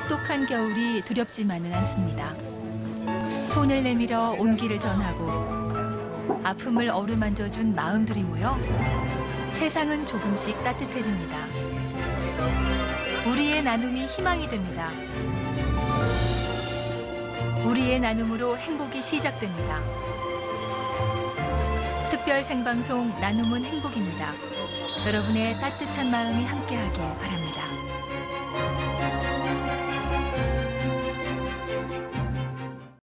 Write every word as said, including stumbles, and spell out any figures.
혹독한 겨울이 두렵지만은 않습니다. 손을 내밀어 온기를 전하고 아픔을 어루만져준 마음들이 모여 세상은 조금씩 따뜻해집니다. 우리의 나눔이 희망이 됩니다. 우리의 나눔으로 행복이 시작됩니다. 특별 생방송 나눔은 행복입니다. 여러분의 따뜻한 마음이 함께하길 바랍니다.